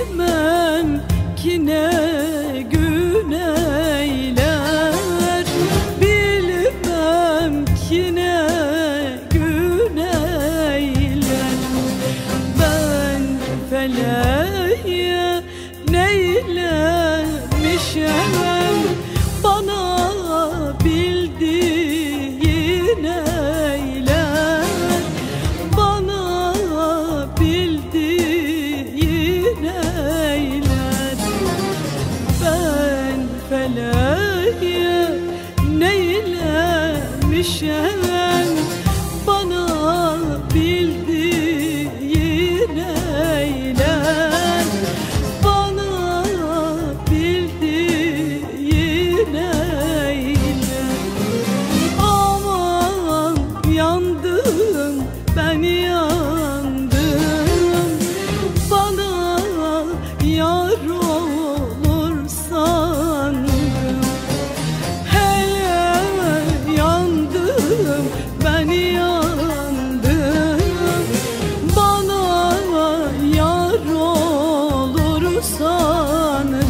bilmem ki ne gün eyler, bilmem ki ne gün eyler. Ben feleğe neylemişem, bana bildiğin eyler, bana bildiğin eyler. Ben feleğe neylemişem, bana bildiğin eyler, bana bildiğin eyler. Aman yandım, ben yandım, bana yar olur sandım. Hele yandım, ben yandım, bana yar olur sandım.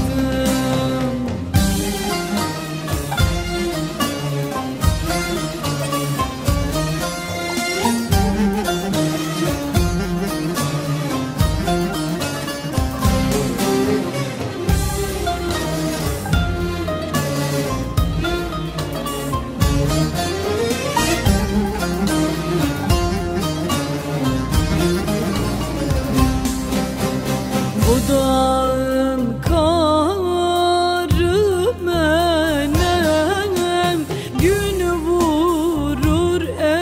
Bu dağın karı menem, gün vurur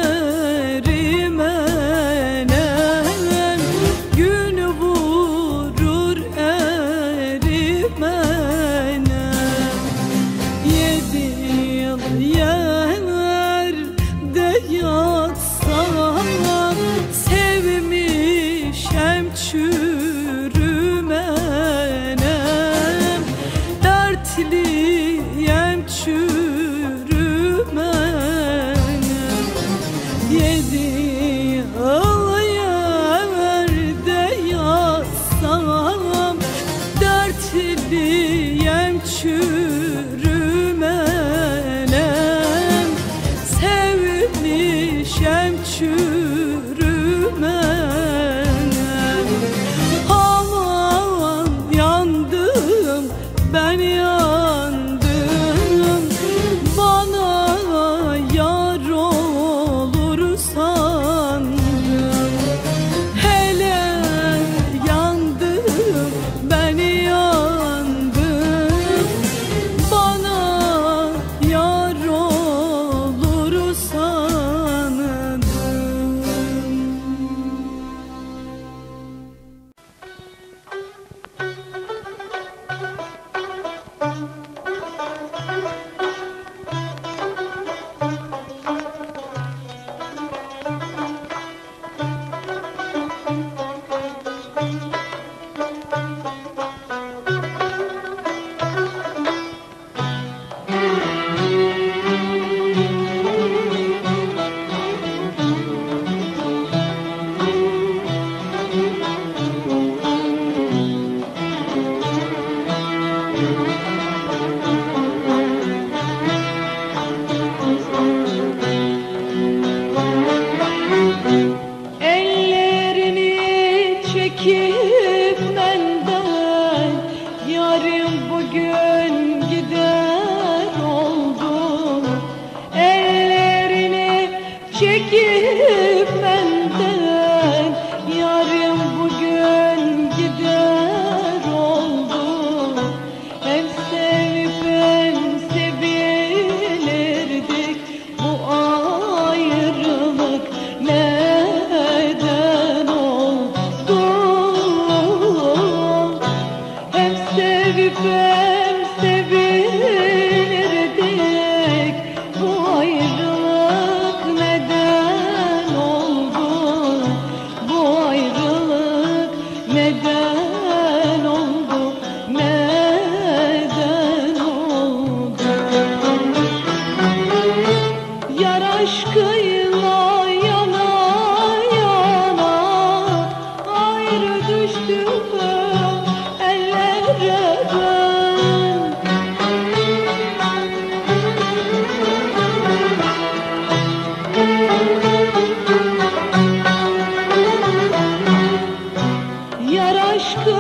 erimenem, gün vurur erimenem. 7 yıl yerde yatsam, sevmişem çürümenem, dertliyem çürümenem. 7 yıl yerde yatsam, dertliyem çürümenem, sevmişem çürümenem. Aman yandım, ben yandım, bana yar olur sandım. Hele yandım, ben yandım, bana yar olur sandım. Ellerini çekip benden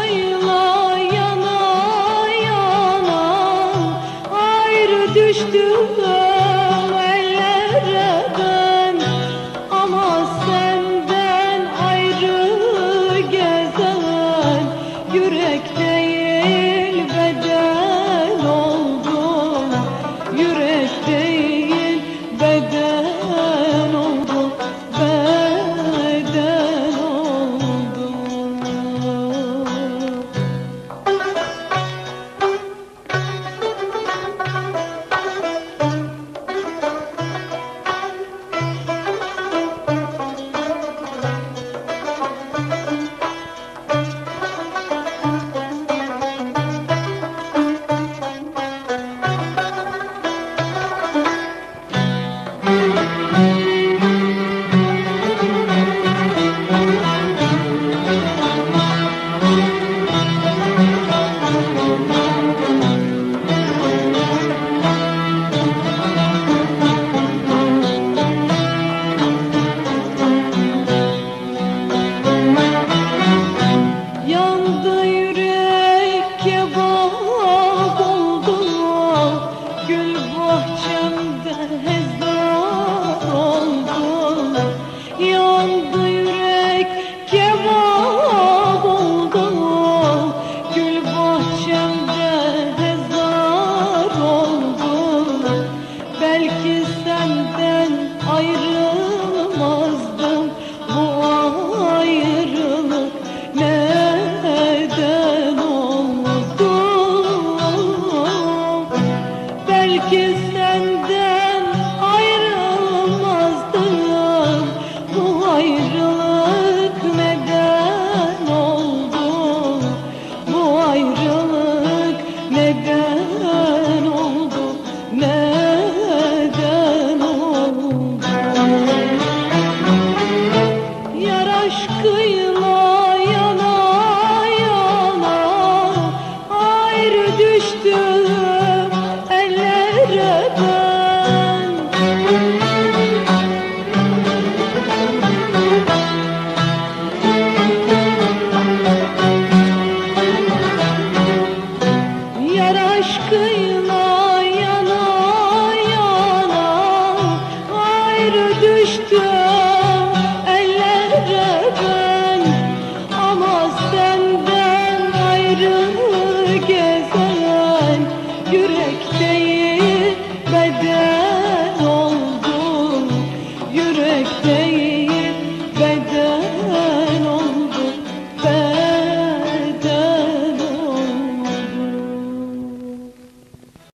aşkıyla yana yana ayrı düştüm ellere ben, ama senden ayrı gezen yürek değil beden oldu, yürek değil beden oldu, beden oldu. Yandı yürek kebap oldu, gül bahçemde hezar oldu. Yandı yürek kebap oldu, gül bahçemde hezar oldu. Belki senden ayrılmazdım, bu ayrılık neden oldu? Belki senden ayrılmazdım, bu ayrılık neden oldu? Bu ayrılık neden oldu? Neden oldu? Yar aşkıyla yana yana ayrı düştüm ellere ben. Yar aşkıyla yana yana ayrı düştüm ellere ben, ama senden ayrı gezen yürek değil beden oldu, yürek değil beden